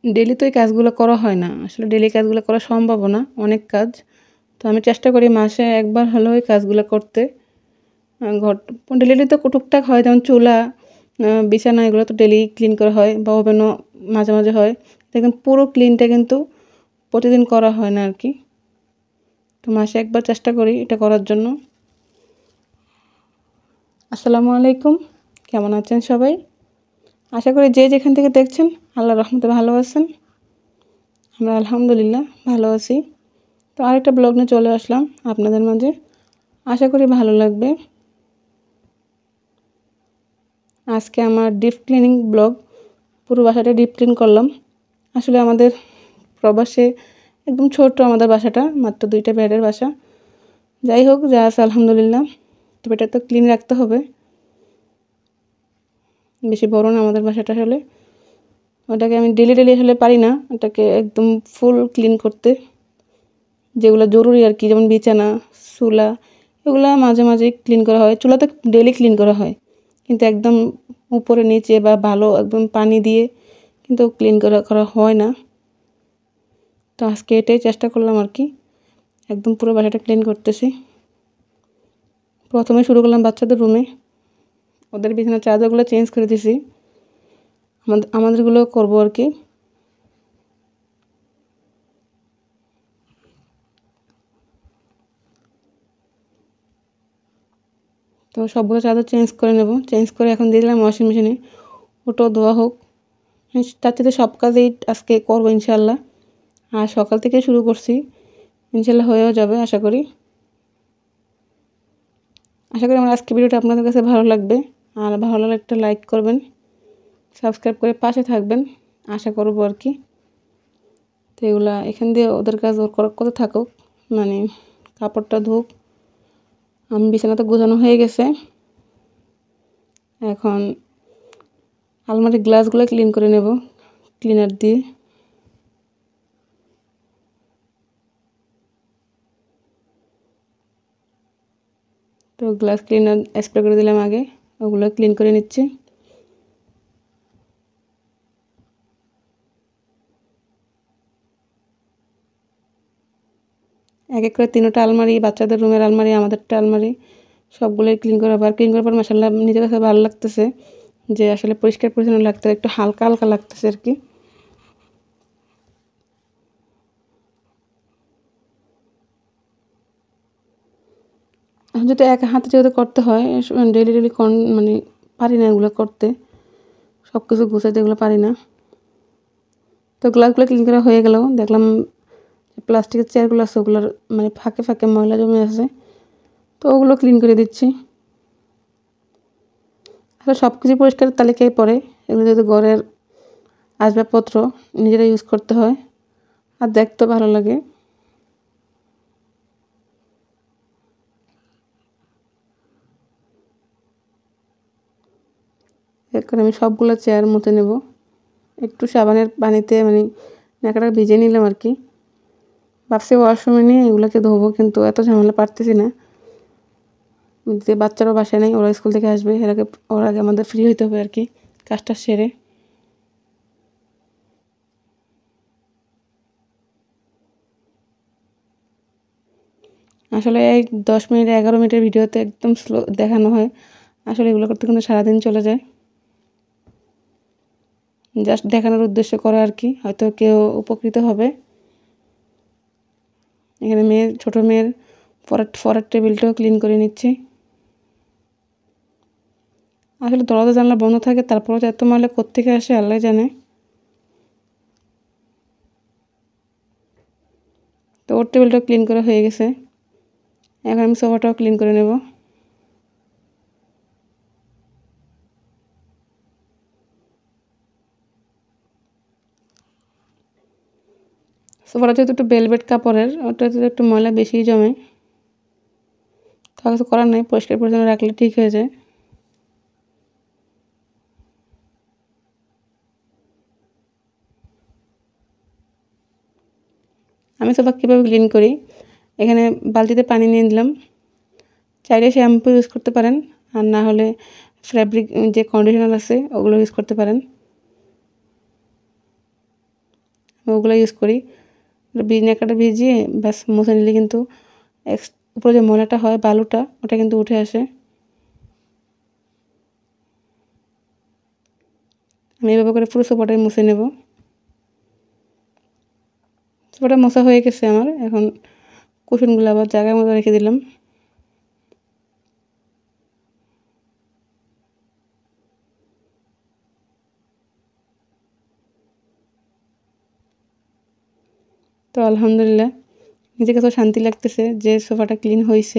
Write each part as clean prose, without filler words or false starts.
Daily তো এই কাজগুলো করা হয় না, আসলে ডেইলি কাজগুলো করা সম্ভব না, অনেক কাজ। তো আমি চেষ্টা করি মাসে একবার হলেও এই কাজগুলো করতে। ঘর ডেইলি তো টুকটাক হয়, যেমন চুলা, বিছানা এগুলো তো ডেইলি ক্লিন করা হয়, বা ওভেনও মাঝে মাঝে হয়। একদম পুরো ক্লিনটা কিন্তু প্রতিদিন করা হয় না আর কি। তো মাসে একবার চেষ্টা করি এটা করার জন্য। আসসালামু আলাইকুম, কেমন আছেন সবাই? আশা করি যে যেখান থেকে দেখছেন আল্লাহর রহমতে ভালো আছেন। আমরা আলহামদুলিল্লাহ ভালো আছি। তো আরেকটা ব্লগ নিয়ে চলে আসলাম আপনাদের মাঝে, আশা করি ভালো লাগবে। আজকে আমার ডিপ ক্লিনিং ব্লগ, পুরো বাসাটা ডিপ ক্লিন করলাম। আসলে আমাদের প্রবাসে একদম ছোট আমাদের বাসাটা, মাত্র 2টা বেডের বাসা। যাই হোক, যা আছে আলহামদুলিল্লাহ। তো এটা তো ক্লিন রাখতে হবে, বেশি বড় না আমাদের বাসাটা। হলে ওটাকে আমি ডেলি আসলে পারি না এটাকে একদম ফুল ক্লিন করতে, যেগুলো জরুরি আর কি, যেমন বিছানা, চুলা, এগুলো মাঝে মাঝে ক্লিন করা হয়। চুলা তো ডেলি ক্লিন করা হয়, কিন্তু একদম উপরে নিচে বা ভালো একদম পানি দিয়ে কিন্তু ক্লিন করা হয় না। তো আজকে এটাই চেষ্টা করলাম আর কি, একদম পুরো বাসাটা ক্লিন করতেছি। প্রথমে শুরু করলাম বাচ্চাদের রুমে, ওদের বিছানার চাদরগুলো চেঞ্জ করে দিয়েছি, আমাদেরগুলো করবো আর কি। তো সবগুলো চাদর চেঞ্জ করে নেব, চেঞ্জ করে এখন দিয়ে দিলাম ওয়াশিং মেশিনে, ওটাও ধোয়া হোক। তার থেকে সব কাজেই আজকে করবো ইনশাল্লাহ। আর সকাল থেকে শুরু করছি, ইনশাল্লাহ হয়েও যাবে আশা করি। আমার আজকে ভিডিওটা আপনাদের কাছে ভালো লাগবে, আর ভালো লাগলে একটা লাইক করবেন, সাবস্ক্রাইব করে পাশে থাকবেন আশা করবো আর কি। তো এগুলা এখান দিয়ে ওদের কাজ করতে থাকুক, মানে কাপড়টা ধুক। আমি বিছানাতে গোছানো হয়ে গেছে, এখন আলমারির গ্লাসগুলো ক্লিন করে নেব ক্লিনার দিয়ে। তো গ্লাস ক্লিনার স্প্রে করে দিলাম আগে, ওগুলো ক্লিন করে নিচ্ছি। এক এক করে 3টা আলমারি, বাচ্চাদের রুমের আলমারি, আমাদেরটা আলমারি, সবগুলোই ক্লিন করা। আবার ক্লিন করার পর মাশাআল্লাহ নিজের কাছে ভালো লাগতেছে যে আসলে পরিষ্কার পরিচ্ছন্ন লাগতেছে, একটু হালকা হালকা লাগতেছে আর কি। যেহেতু এক হাতে যেহেতু করতে হয়, ডেলি মানে পারি না এগুলো করতে, সব কিছু গুছাইতে এগুলো পারি না। তো গ্লাসগুলো ক্লিন করা হয়ে গেল, দেখলাম প্লাস্টিকের চেয়ারগুলো আছে ওগুলোর মানে ফাঁকে ফাঁকে ময়লা জমে আছে, তো ওগুলো ক্লিন করে দিচ্ছি। আসলে সব কিছু পরিষ্কারের তালিকায় পড়ে, এগুলো যেহেতু ঘরের আসবাবপত্র নিজেরা ইউজ করতে হয়, আর দেখতেও ভালো লাগে। এরপর আমি সবগুলো চেয়ার মুছে নেব, একটু সাবানের পানিতে মানে ন্যাকড়া ভিজে নিলাম আর কি। ভাবছি ওয়াশরুমে নিয়ে এগুলোকে ধোবো, কিন্তু এত ঝামেলা পারতেছি না। যে বাচ্চারাও বাসায় নেই, ওরা স্কুল থেকে আসবে, ওর আগে আমাদের ফ্রি হইতে হবে আর কি, কাজটা সেরে। আসলে এই 10 মিনিট 11 মিনিটের ভিডিওতে একদম স্লো দেখানো হয়, আসলে এগুলো করতে কিন্তু সারাদিন চলে যায়। জাস্ট দেখানোর উদ্দেশ্য করে আর কি, হয়তো কেউ উপকৃত হবে। এখানে ছোটো মেয়ের পড়ার টেবিলটাও ক্লিন করে নিচ্ছি। আসলে দরজা জানলা বন্ধ থাকে, তারপরেও এত ময়লা কোত্থেকে আসে আল্লাহ জানে। তো ওর টেবিলটাও ক্লিন করা হয়ে গেছে, এখন আমি সোফাটাও ক্লিন করে নেব। সোফাটা যেহেতু একটু ভেলভেট কাপড়ের, ওটাতে একটু ময়লা বেশিই জমে, তা কিছু করার নাই, পরিষ্কার পরিচ্ছন্ন রাখলে ঠিক হয়ে যায়। আমি সোফা কীভাবে ক্লিন করি, এখানে বালতিতে পানি নিয়ে নিলাম, চাইলে শ্যাম্পু ইউজ করতে পারেন, আর না হলে ফ্যাব্রিক যে কন্ডিশনার আছে ওগুলো ইউজ করতে পারেন। ওগুলো ইউজ করি। ভিনেগারটা ভিজিয়ে ব্যাস মুছে নিলে কিন্তু উপরে যে ময়লাটা হয় বালুটা ওটা কিন্তু উঠে আসে। আমি এভাবে করে পুরো সোফাটাই মুছে নেব। সোফাটা মোছা হয়ে গেছে আমার। এখন কুশনগুলো আবার জায়গার মতো রেখে দিলাম। তো আলহামদুলিল্লাহ নিজের কাছেও শান্তি লাগতেছে যে সোফাটা ক্লিন হয়েছে।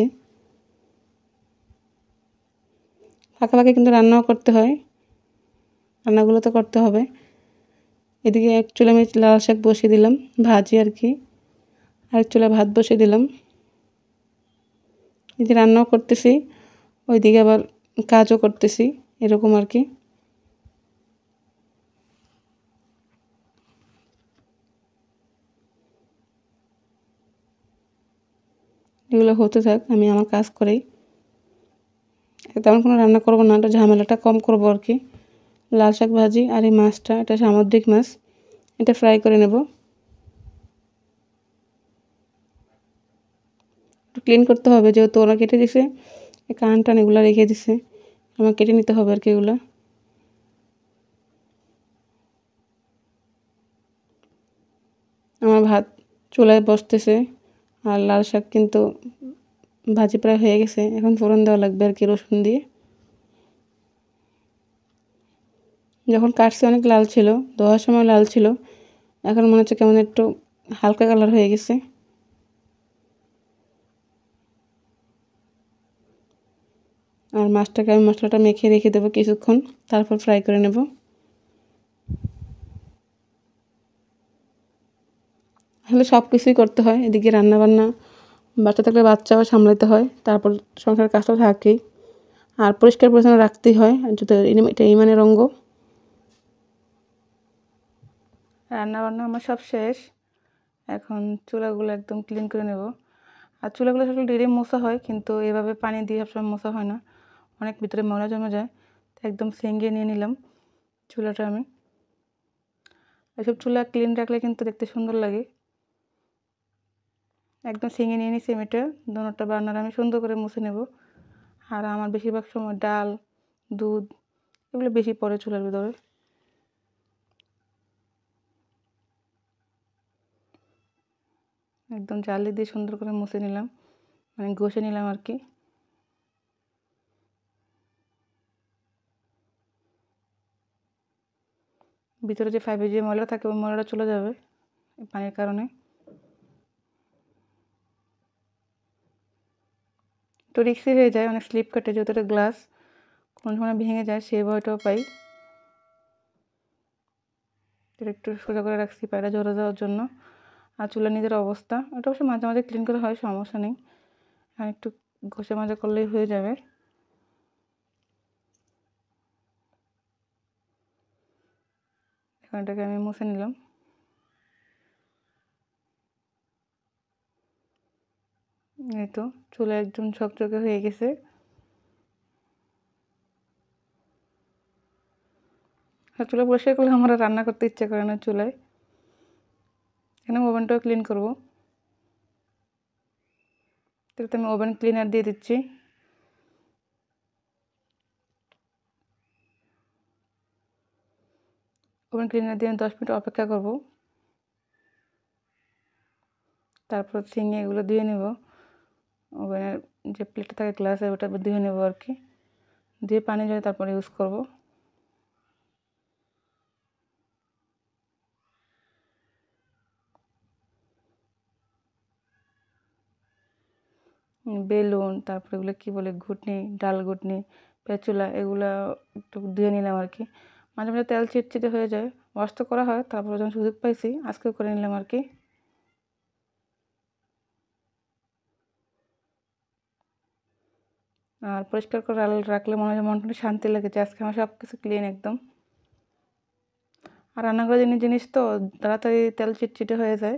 ফাঁকা ফাঁকা কিন্তু রান্নাও করতে হয়, রান্নাগুলো তো করতে হবে। এদিকে এক চুলা আমি লাল শাক বসিয়ে দিলাম, ভাজি আর কি, আরেক চুলা ভাত বসিয়ে দিলাম। এদিকে রান্নাও করতেছি, ওইদিকে আবার কাজও করতেছি, এরকম আর কি। এগুলো হতে থাক, আমি আমার কাজ করেই। তেমন কোনো রান্না করবো না, এটা ঝামেলাটা কম করবো আর কি। লাল শাক ভাজি আর এই মাছটা, এটা সামুদ্রিক মাছ, এটা ফ্রাই করে নেব। ক্লিন করতে হবে, যেহেতু ওরা কেটে দিছে, কান টান এগুলো রেখে দিছে, আমার কেটে নিতে হবে আর কি এগুলো। আমার ভাত চুলায় বসতেছে আর লাল শাক কিন্তু ভাজি প্রায় হয়ে গেছে। এখন ফোড়ন দেওয়া লাগবে আর কি রসুন দিয়ে। যখন কাটছে অনেক লাল ছিল, ধোয়ার সময় লাল ছিল, এখন মনে হচ্ছে কেমন একটু হালকা কালার হয়ে গেছে। আর মাছটাকে আমি মশলাটা মেখে রেখে দেবো কিছুক্ষণ, তারপর ফ্রাই করে নেব। আসলে সব কিছুই করতে হয়, এদিকে রান্নাবান্না, বাচ্চা থাকলে বাচ্চাও সামলাতে হয়, তারপর সংসারের কাজটা থাকেই, আর পরিষ্কার পরিচ্ছন্ন রাখতেই হয়, যদি এটা ইমানের অঙ্গ। রান্নাবান্না আমার সব শেষ, এখন চুলাগুলো একদম ক্লিন করে নেব। আর চুলাগুলো আসলে ডেলি মোছা হয়, কিন্তু এভাবে পানি দিয়ে সবসময় মোছা হয় না, অনেক ভিতরে ময়লা জমে যায়। তো একদম সেঙ্গে নিয়ে নিলাম চুলাটা আমি। এসব চুলা ক্লিন রাখলে কিন্তু দেখতে সুন্দর লাগে। একদম সেঙ্গে নিয়ে নিচ্ছি এটা, দোনোটা বার্নার আমি সুন্দর করে মুছে নেব। আর আমার বেশিরভাগ সময় ডাল, দুধ এগুলো বেশি পড়ে চুলার ভিতরে। একদম জালি দিয়ে সুন্দর করে মুছে নিলাম, মানে ঘষে নিলাম আর কি। ভিতরে যে ফাইভে যে ময়লা থাকে ওই ময়লাটা চলে যাবে পানির কারণে। তো রিক্সি হয়ে যায়, অনেক স্লিপ কাটে, যেহেতু এটা গ্লাস, কোন সময় ভেঙে যায় সেই ভয়টাও পাই। এটা একটু সোজা করে রাখছি পায়রা ঝরে যাওয়ার জন্য। আর চুলা নিজের অবস্থা, এটা অবশ্য মাঝে মাঝে ক্লিন করা হয়, সমস্যা নেই, আর একটু ঘষে মাজা করলেই হয়ে যাবে। এখন এটাকে আমি মুছে নিলাম। এই তো চুলা একদম ঝকঝকে হয়ে গেছে। আর চুলা পরিষ্কার করলে আমার আর রান্না করতে ইচ্ছা করে না চুলায়। এখানে ওভেনটাও ক্লিন করবো, তাহলে আমি ওভেন ক্লিনার দিয়ে দিচ্ছি। ওভেন ক্লিনার দিয়ে 10 মিনিট অপেক্ষা করব, তারপর ঝিঙে এগুলো ধুয়ে নেব। ওভেনের যে প্লেটটা থাকে গ্লাসে ওটা ধুয়ে নেব আর কি, দিয়ে পানি ঝরে তারপর ইউজ করব। বেলুন, তারপর এগুলো কী বলে, ঘুটনি, ডাল ঘুটনি, পেঁচুলা, এগুলো একটু ধুয়ে নিলাম আর কি। মাঝে মাঝে তেল চিটচিটে হয়ে যায়, ওয়াশ তো করা হয়, তারপর যখন সুযোগ পাইছি আজকেও করে নিলাম আর কি। আর পরিষ্কার করে রাখলে মনে হয় মনটা শান্তি লাগে যে আজকে আমার সব কিছু ক্লিন একদম। আর রান্নাঘরের জিনিস তো তাড়াতাড়ি তেল চিটচিটে হয়ে যায়।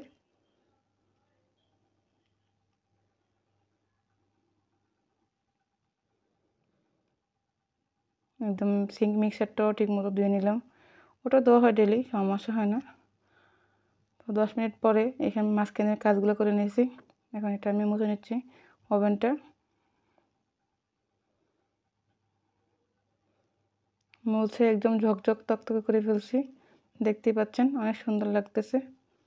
একদম মিক্সারটাও ঠিক মতো ধুয়ে নিলাম, ওটা ধোয়া হয় ডেলি, সমস্যা হয় না। তো তো 10 মিনিট পরে এখানে মাঝখানের কাজগুলো করে নিয়েছি। এখন এটা আমি মুছে নিচ্ছি ওভেনটা। মুছে একদম ঝকঝক তকতকে করে ফেলছি, দেখতেই পাচ্ছেন অনেক সুন্দর লাগতেছে।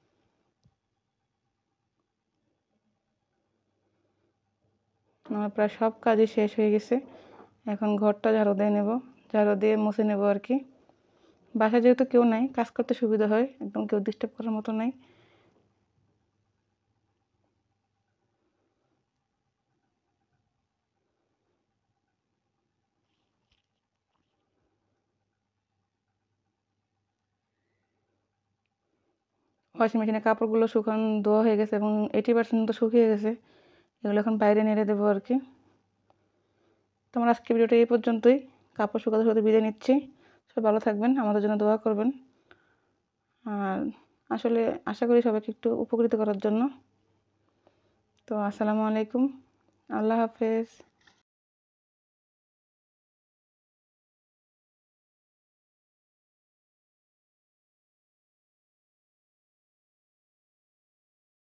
আমার প্রায় সব কাজই শেষ হয়ে গেছে। এখন ঘরটা ঝাড়ু দিয়ে নেব, ঝাড়ু দিয়ে মুছে নেব আর কি। বাসায় যেহেতু কেউ নাই, কাজ করতে সুবিধা হয়, একদম কেউ ডিস্টার্ব করার মতো নাই। ওয়াশিং মেশিনে কাপড়গুলো শুকানো ধোয়া হয়ে গেছে এবং 80% তো শুকিয়ে গেছে। এগুলো এখন বাইরে নেড়ে দেবো আর কি। তো আমার আজকে ভিডিওটা এই পর্যন্তই। কাপড় শুকাতে শুকাতে বিদায় নিচ্ছি। সবাই ভালো থাকবেন, আমাদের জন্য দোয়া করবেন। আর আসলে আশা করি সবাইকে একটু উপকৃত করার জন্য। তো আসসালামু আলাইকুম, আল্লাহ হাফেজ।